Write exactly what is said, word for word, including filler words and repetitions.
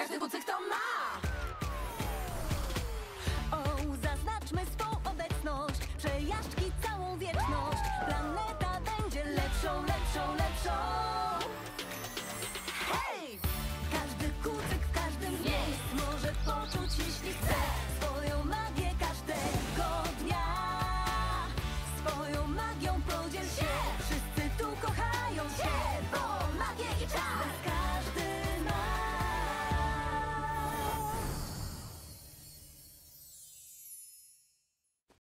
każdy kucyk to ma. O, zaznaczmy swą obecność. Przejażdżki